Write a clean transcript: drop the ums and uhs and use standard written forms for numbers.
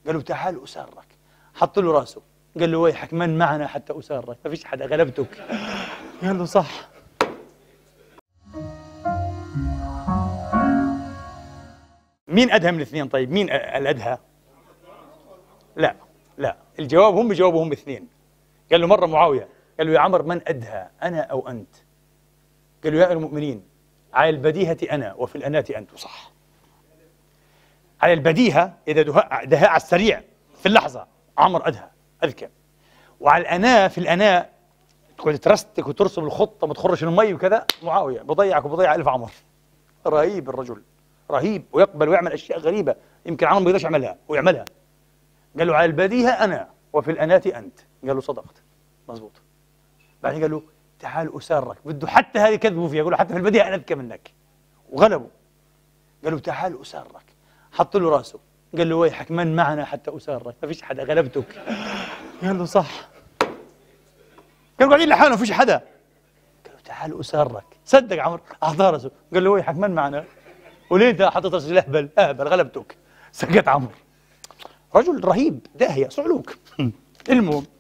قال له تعال أسارك. حط له راسه، قال له ويحك من معنا حتى أسارك، ما فيش حدا، غلبتك. قال له صح. مين أدهى من الاثنين؟ طيب مين الأدهى؟ لا لا، الجواب هم بجاوبوا هم اثنين. قال له مرة معاوية، قال له يا عمر من أدهى أنا أو أنت؟ قال له يا المؤمنين على البديهة أنا وفي الأناة أنت. صح، على البديهة إذا دهاء على السريع في اللحظة عمر أدهى أذكى، وعلى الأناة في الأناة تقعد ترستك وترسم الخطة ما تخرش المي وكذا معاوية بضيعك وبضيع ألف عمر. رهيب الرجل، رهيب، ويقبل ويعمل أشياء غريبة يمكن عمر ما يقدرش يعملها ويعملها. قال له على البديهة أنا وفي الأناة أنت. قال له صدقت، مزبوط. بعدين قال له تعال أسارك، بده حتى هذه كذبوا فيها، يقول له حتى في البديهة أنا أذكى منك، وغلبوا. قال له تعال أسارك. حط له راسه، قال له ويحك من معنا حتى أسارك، ما فيش حدا، غلبتك. قال له صح. كانوا قاعدين لحالهم ما فيش حدا. قال له تعال أسارك. صدق عمر، أعطاه راسه، قال له ويحك من معنا، وليه أنت حطيت راسك الأهبل؟ أهبل، غلبتك. سكت عمر. رجل رهيب، داهية، صعلوك. المهم